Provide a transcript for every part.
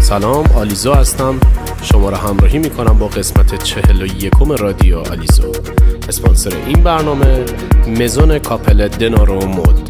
سلام، آلیزو هستم. شما را همراهی میکنم با قسمت 41 رادیو آلیزو. اسپانسر این برنامه مزون کاپل دنارو مود.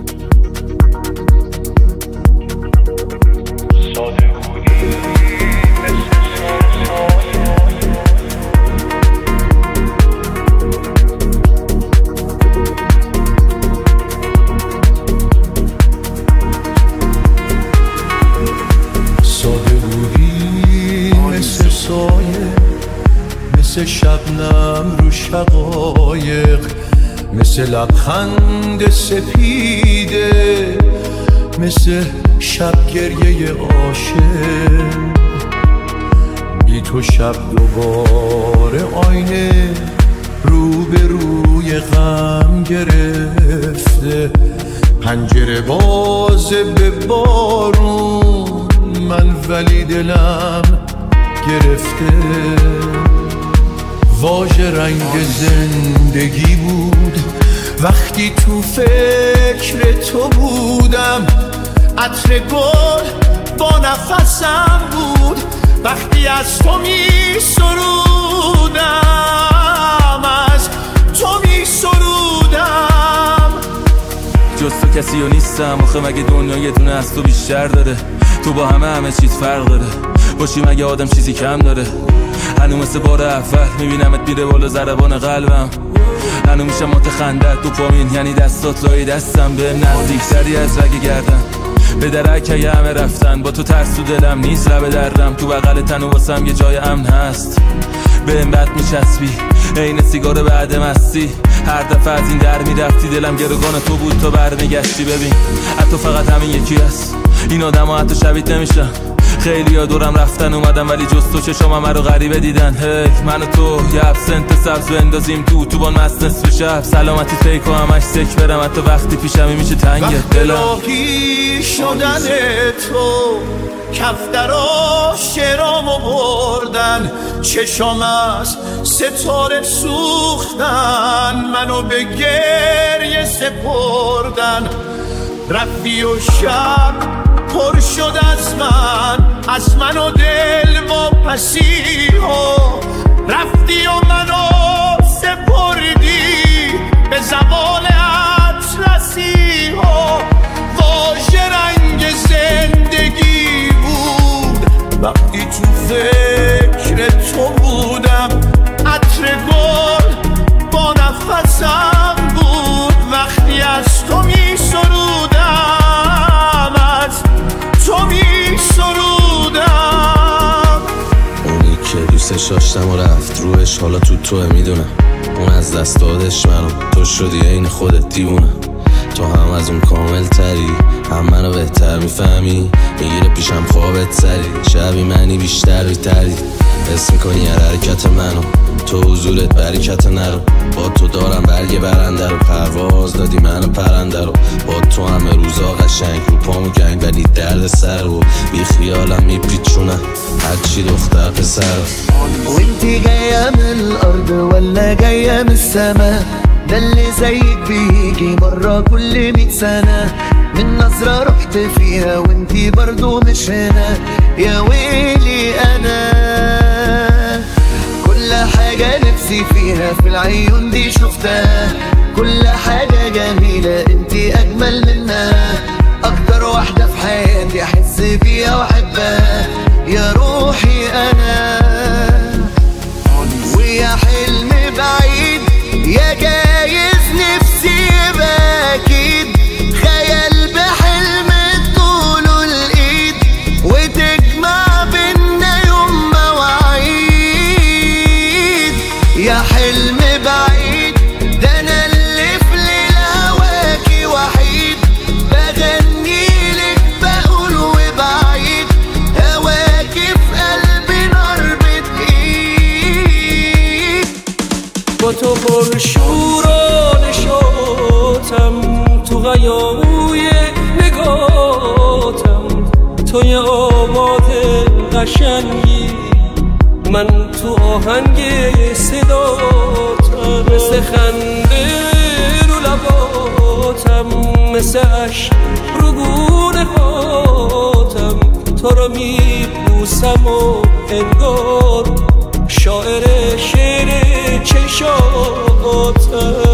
مثل شبنم رو شقایق، مثل لبخند سپیده، مثل شب گریه عاشق. بی تو شب دوباره آینه رو به روی غم گرفته، پنجره بازه به بارون من ولی دلم گرفته. واژه رنگ زندگی بود وقتی تو فکر تو بودم، عطر گل با نفسم بود وقتی از تو می سرودم، از تو می سرودم. جز تو کسی و نیستم، آخه مگه دنیا یه دونه از تو بیشتر داره؟ تو با همه چیز فرق داره، باشی مگه آدم چیزی کم داره؟ هنو مثل بار اول میبینمت میره بالا ضربان قلبم، هنو میشم متخندت دوپامین، یعنی دستات لای دستم به نزدیک تری از رگ گردن. به درک همه رفتن، با تو ترس تو دلم نیست لب دردم، تو بغل تن و واسم یه جای امن هست. به این بد میچسبی عین سیگار بعد مستی، هر دفعه از این در میرفتی دلم گروگان تو بود تا برمیگشتی. ببین حتی فقط همین یکی هست، این آدم ها حتی شبیه نمیشن. خیلی ها دورم رفتن اومدم ولی جز تو چشام همه رو غریبه دیدن. هی من و تو یه ابسنت سبز بندازیم تو بان مست نصف شب، سلامتی فیک و همش سک برم حتی وقتی پیشمی میشه تنگه دلم. وقتی شدن تو کفترا شرامو بردن، چشام از ستاره سوختن، منو به گریه سپردن. رفتی و شب پر شد از من و دل واپسی ها، رفتی و منو سپردی به زوال اطلسی ها. واژه رنگ زندگی بود وقتی تو فکر تو بودم، عطر گل با نفسم بود وقتی از تو می سرودم، از تو می سرودم. اونی که دوستش داشتم و رفت روش، حالا توه میدونم. اون از دست دادش منو، تو شدی عین خودت دیوونه. تو هم از اون کامل تری، هم منو بهتر میفهمی، میگیره پیشم خوابت سری، شبی منی بیشتر بیتری. حس میکنی هر حرکت منو، تو حضورت برکت نرو. با تو دارم برگ برنده رو، پرواز دادی منو پرنده رو. با تو همه روزا قشنگ، رو پامو گنگ ولی درد سر رو بی خیالم میپیچونم هرچی دختر پسر. وانتي جاية من الأرض ولا جاية من السما؟ ده اللي زيك بيجي مرة كل 100 سنة، من نظرة رحت فيها وانتي برضو مش هنا. يا ويلي أنا كل حاجة نفسي فيها في العيون دي شفتها، كل حاجة جميلة انتي أجمل منها. أكتر واحدة في حياتي أحس بيها وأحبها، يا روحي أنا. ويا حلم بعيد يا جايز نفسي يبقى أكيد، خيال بحلم طوله الإيد وتجمع بينا يوم مواعيد. يا حلم بعيد ده أنا اللي في ليلة هواكي وحيد، بغنيلك بقول وبعيد، هواكي في قلبي نار بتقيد. با تو پرشور و نشاتم، تو غیابوی نگاتم، توی آباد قشنگی، من تو آهنگ صداتم. مثل خنده رو لباتم، مثل عشق رو گونه هاتم، تو رو میبوسم و انگار شاعر شعر چشاتم.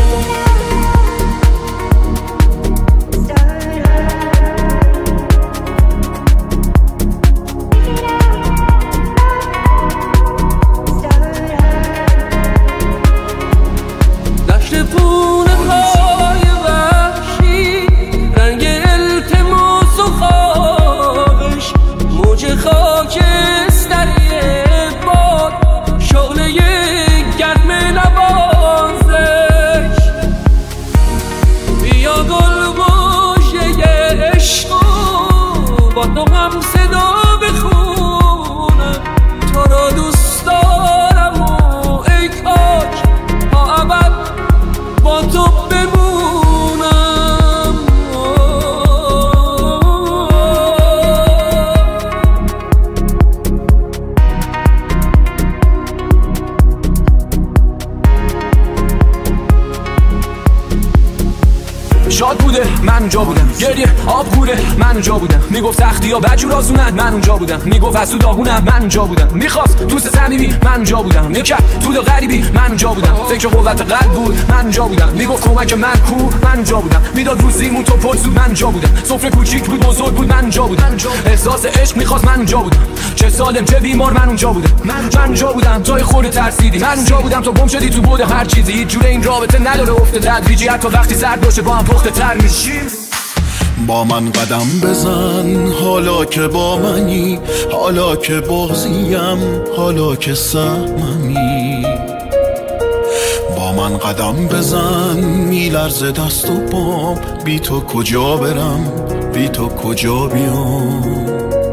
شاد بوده من اونجا بودم، گریه آب خوره من اونجا بودم، میگفت سختی ها بجور آزونن من اونجا بودم، میگفت از تو داغونم من اونجا بودم، میخواست دوست صمیمی من اونجا بودم، میکرد تو غریبی من اونجا بودم، فکر قوت قلب بود من اونجا بودم، میگفت کمک من کو من اونجا بودم، میداد روزیمون تو پرسود من اونجا بودم، سفره کوچیک بود بزرگ بود من اونجا بودم، احساس عشق میخواست من اونجا بودم، چه سالم چه بیمار من اونجا بودم، من اونجا بودم جای خود ترسیدی، من اونجا بودم تو گم شدی تو بود هر چیزی، هیچ جوره این رابطه نداره افت تدریجی، حتی وقتی سرد باشه با هم پخته تر میشیم. با من قدم بزن حالا که با منی، حالا که بغضیم، حالا که سهممی. با من قدم بزن میلرزه دست و پام، بی تو کجا برم بی تو کجا بیام.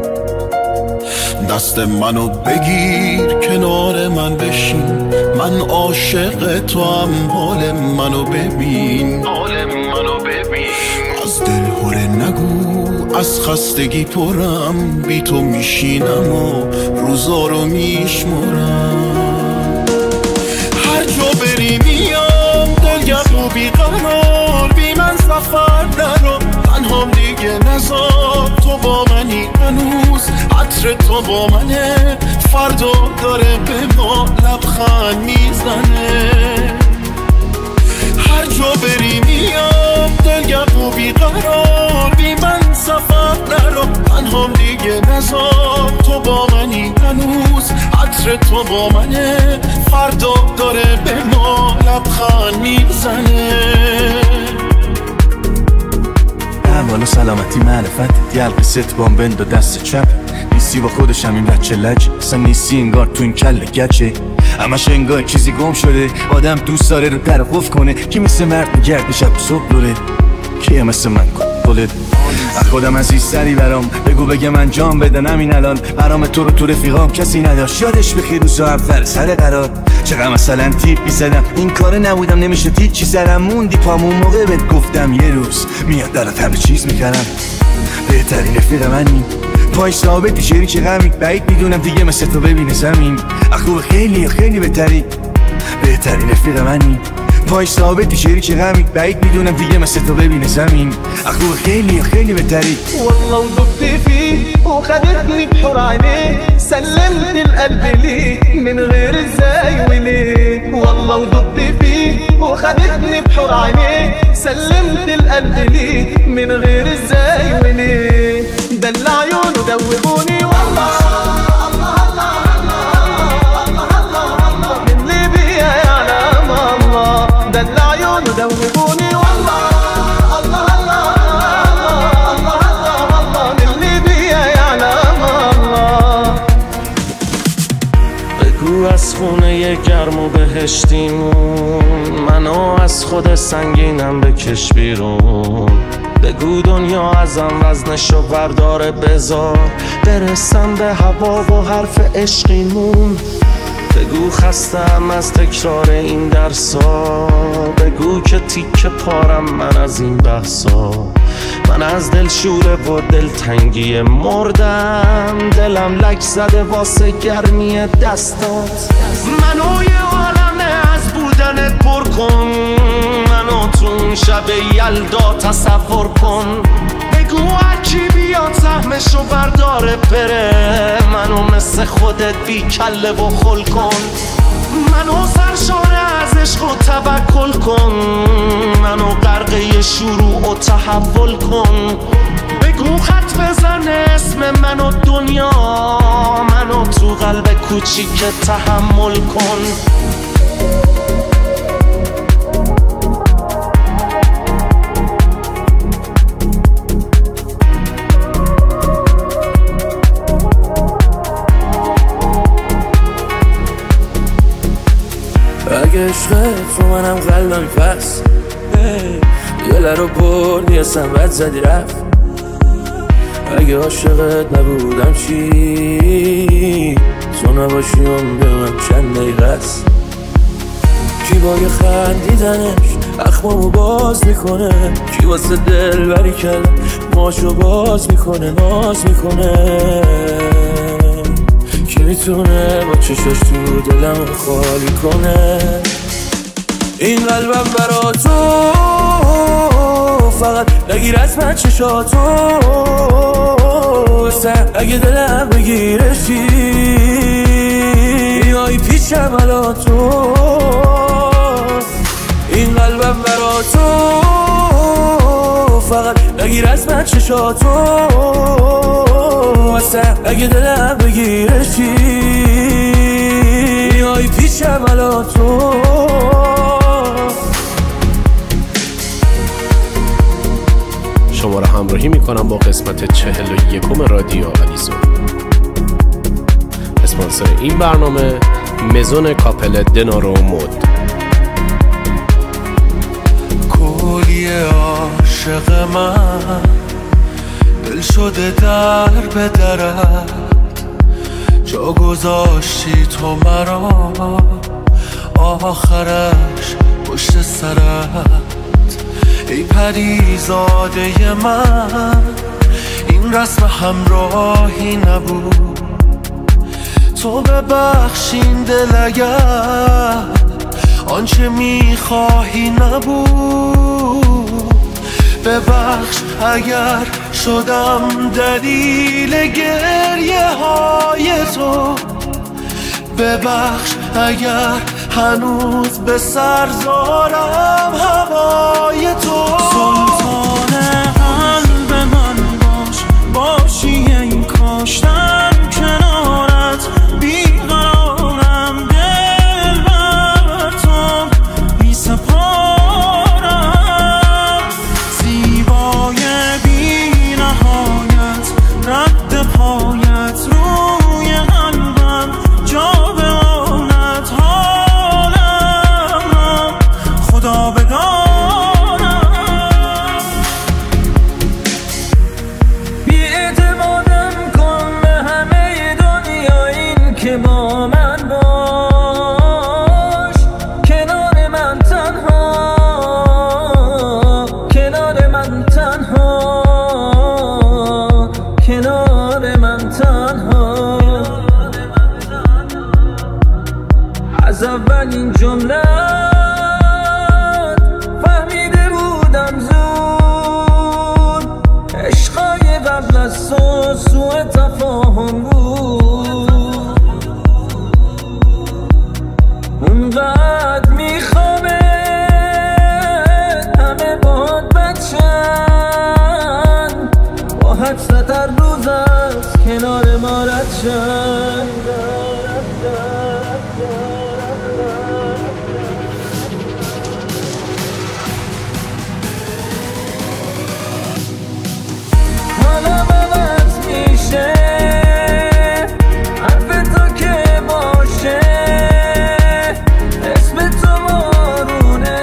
دست منو بگیر کنار من بشین، من عاشق تو هم حال منو ببین، حال منو ببین. از دل هره نگو از خستگی پرم، بی تو میشینم و روزا رو میشمرم. هر جا بری میام دلگرد و بیقرار، بی من سفر نرو تنهام دیگه نزار. تو با منی هنوز عطر تو با منه، فردا داره به ما لبخند میزنه. هر جا بری میام دلگرد و بیقرار، بی من سفر نرو تنهام دیگه نزار. تو با منی هنوز عطر تو با منه، فردا داره به ما لبخند میزنه. احوال سلامتی معرفت یلق ست بام بند و دست چپ، نیستی با خودش همین بچه لج، اصلا نیستی انگار تو این کل گچه، همش انگار چیزی گم شده. آدم دوست داره رو در قفل کنه، کی مثل مرد میگرد شب صبح دوره، کیه مثل من بولد. از خودم عزیزتری برام بگو بگه من جام بدن همین الان، برام تو رو تو رفیقام کسی نداشت، یادش بخیر روز اول سر قرار. چقدر مثلا تیپ میزدم این کاره نبودم نمیشه تیپ چی سرم موندی پامون موقع بهت گفتم یه روز میاد درات همه چیز میکردم. بهترین رفیق منی پای ثابتی شری که غمی بعید میدونم دیگه مثل تو ببینه زمین. اخو خیلی خیلی بهترین رفیق منی پای ثابتی شری که غمی بعید میدونم دیگه مثل تو ببینه زمین. اخو خیلی بهتری. والله وضبت فيه وخدتني بحور عينيه، سلمت القلب ليه من غير ازاي وليه. والله وضبت فيه وخدتني بحور عينيه، سلمت القلب ليه من غير ازاي وليه. دل عيونه دوبوني والله من ليبيا يعلم الله. دل عيونه دوبوني والله من ليبيا يعلم الله. بگو از خونه گرم و بهشتیمون، منو از خود سنگینم بکش بیرون. بگو دنیا ازم وزنشو برداره بذار، برسم به هوا و حرف عشقیمون. بگو خستم از تکرار این درسا، بگو که تیکه پارم من از این بحثا. من از دل شوره و دلتنگی مردم، دلم لک زده واسه گرمی دستات. منو یه عالمه از بودنت پر کن، منو تو اون شب یلدا تصور کن. بگو هرکی بیاد سهمشو برداره بره، منو مثل خودت بی کله و خل کن، منو سرشاره از عشق و توکل کن، منو غرقه شروع و تحول کن، بگو خط بزن اسم منو دنیا، منو تو قلب کوچیک تحمل کن. اگه عشقت رو منم قلبم پس دل رو بردی اصلا بد زدی رفت، اگه عاشقت نبودم چی تو نباشیم به من چند دقیقه است، کی با یه خندیدنش اخمامو باز میکنه، کی واسه دل بری کرده ماشو باز میکنه ناز میکنه، کی میتونه با چشاش تو دلم خالی کنه، این قلبم برا تو فقط نگیر از من چشاتو، اگه دلم بگیرشی بیای پیشم الان تو، این قلبم برا تو فقط نگیر از من چشاتو، اگه دلم بگیرشی بیای پیشم الان تو. شما را همراهی میکنم با قسمت 41 رادیو آلیزو. اسپانسر این برنامه مزون کاپل دنارو مود. کلی عاشق من دل شده در به درت، جا گذاشتی تو مرا آخرش پشت سرت، ای پریزاده من این رسم همراهی نبود، تو ببخشین دل اگر آنچه میخواهی نبود، ببخش اگر شدم دلیل گریه های تو، ببخش اگر هنوز به سر زارم هوای تو، سلطان قلب من باشی این کاشتن کنارت، بیقرارم دل بر تو بی سپارم، زیبای بی نهایت رد پایت روی قلبم جا بماند، حالم را خدا بدانم، بی‌اعتمادم کن به همه دنیا، این که با من باش کنار من تنها، کنار من تنها، کنار من تنها، از اولین جمله فهمیده بودم زود، عشقای قبل از تو سوء تفاهم بود، اونقدر میخوامه همه باهات بچن، با حدست هر روز از کنار ما رد شن. حالا عوض میشه حرف تو که باشه، اسم تو بارونه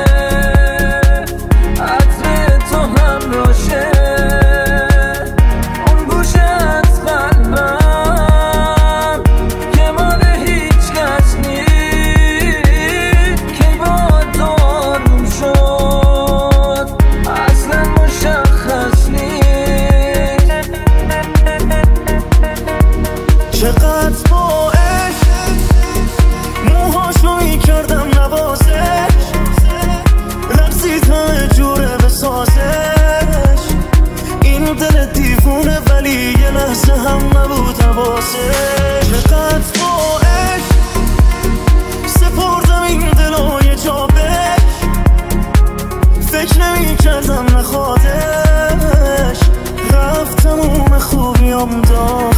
عطر تو همراشه، اون گوشه از قلبم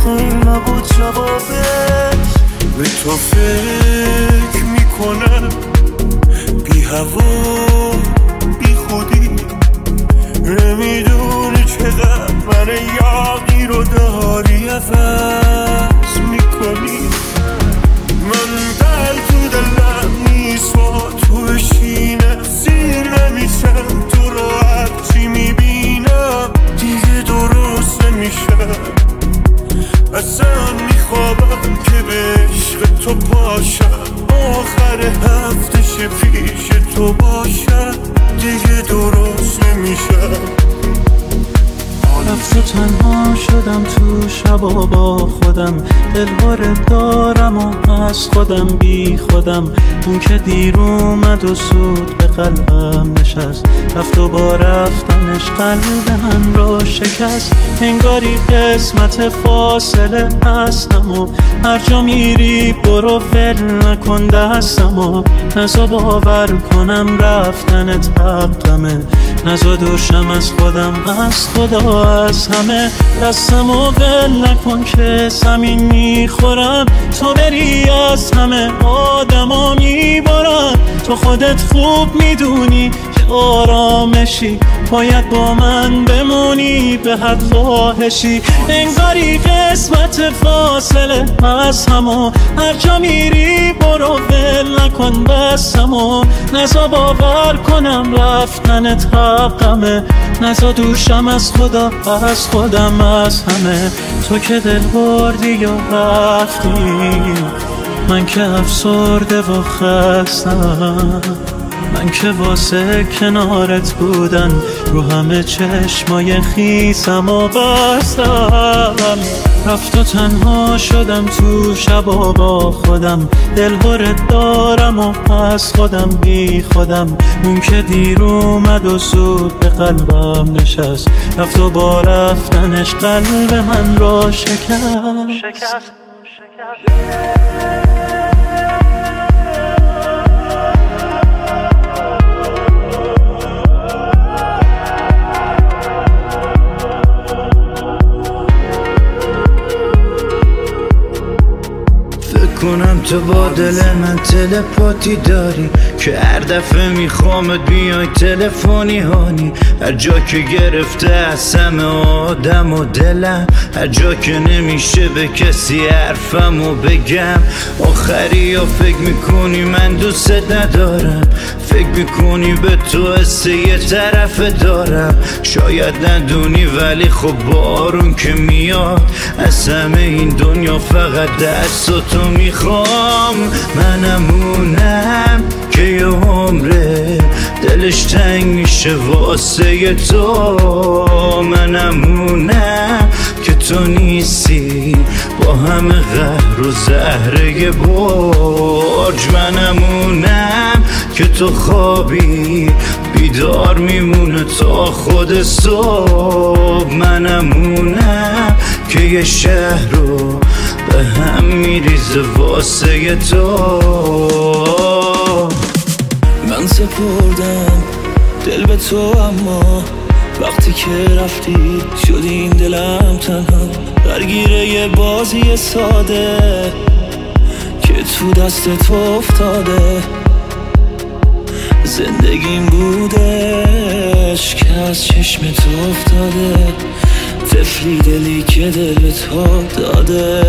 این نبود جوابش. به تو فکر میکنم بی هوا بی خودی، نمیدونی چقدر من یاقی رو داری عوض میکنی. من دل تو دلم نیست با تو بشینم، سیر نمیشم تو رو هرچی میبینم دیگه درست نمیشم. اصلا میخوابم که به عشق تو باشم، آخر هفتش پیش تو باشم دیگه درست نمیشم. رفت و تنها شدم تو شبا با خودم، دلواره دارم و از خودم بی خودم. اون که دیر اومد و سود به قلبم نشست، رفت و با رفتنش قلب من رو شکست. انگاری قسمت فاصله هستم و هر جا میری برو ول نکن دستم و نزا باور کنم رفتنت حقمه. نزا دوشم از خودم از خدا از همه، دستم و ول نکن که زمین میخورم. تو بری از همه آدم ها میبارم، تو خودت خوب میدونی که آرامشی باید با من بمونی به حد واحشی. انگاری قسمت فاصله از همو هر جا میری برو ول نکن بستم و نزا باور کنم رفتنت حقمه. نزا دوشم از خدا از خودم از همه. تو که دل بردی یا رفتی، من که افسرده و خستم. من که واسه کنارت بودن رو همه چشمای خیسم و بستم. رفت و تنها شدم تو شبا با خودم، دلبرت دارم و از خودم بی خودم. اون که دیر اومد و زود به قلبم نشست، رفت و با رفتنش قلب من را شکست. کنم تو با دل من تلپاتی داری که هر دفعه میخوامت بیای تلفنی هانی. هر جا که گرفته از همه آدم و دلم، هر جا که نمیشه به کسی حرفمو بگم. آخری یا فکر میکنی من دوست ندارم، فکر میکنی به تو حس یه طرف دارم. شاید ندونی ولی خب بارون که میاد از همه این دنیا فقط دستاتو میخوام. منمونم که یه عمره دلش تنگ میشه واسه تو. منمونم که تو نیستی با همه قهر و زهره برج. منمونم که تو خوابی بیدار میمونه تا خود صبح. منمونم که یه شهر رو به هم میریزه واسه تو. من سپردم دل به تو، اما وقتی که رفتی شدی این دلم تنها درگیره یه بازی ساده که تو دست تو افتاده. زندگیم بودش که از چشم تو افتاده، طفلی دلی که دل به تو داده.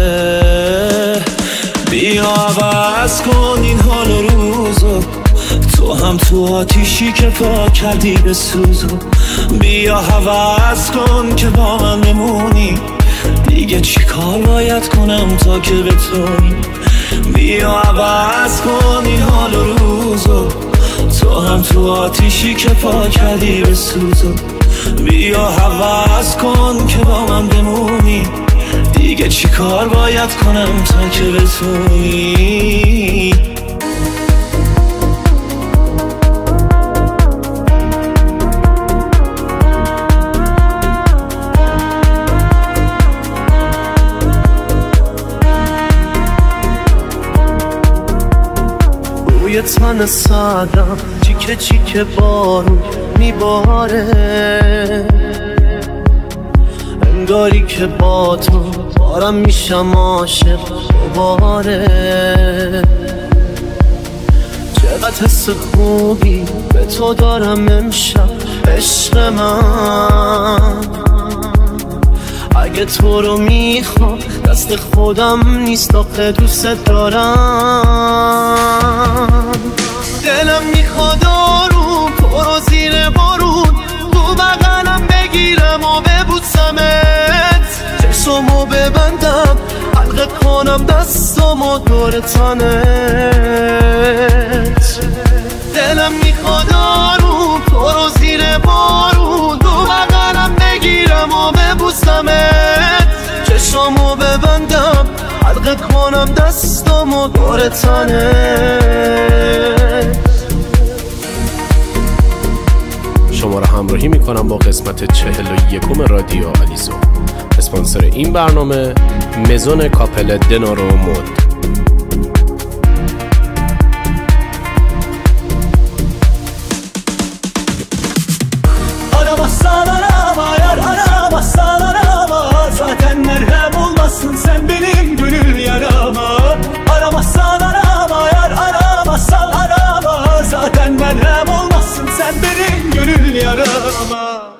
بیا عوض کن این حال روزو، تو هم تو آتیشی که پا کردی به سوزو. بیا عوض کن که با من بمونی، دیگه چی کار باید کنم تا که بتونی. بیا عوض کن این حال روزو، تو هم تو آتیشی که پا کردی به سوزو. بیا عوض کن که با من بمونی، دیگه چی کار باید کنم تا که بتونی. روی تن سردم چیکه چیکه بارون میباره، انگاری که با تو دارم میشم عاشق دوباره. چقدر حس خوبی به تو دارم امشب عشق من. اگه تو رو میخوام دست خودم نیست آخه دوست دارم. دلم میخواد آروم تو رو زیر بارون تو بغلم بگیرم و ببوسمت. چشمو ببندم حلقه کنم دستمو دور تنت. دلم میخواد آروم تو رو زیر بارون تو بغلم بگیرم و ببوسمت. چشمو ببندم حلقه کنم دستمو دور تنت. شما را همراهی میکنم با قسمت 41 رادیو آلیزو. اسپانسر این برنامه مزون کاپل دنارو مود. Aramazsan arama yar, aramazsan arama. Zaten merhem olmazsın sen benim gönül yarama. Aramazsan arama yar, aramazsan arama. Zaten merhem olmazsın sen benim gönül yarama.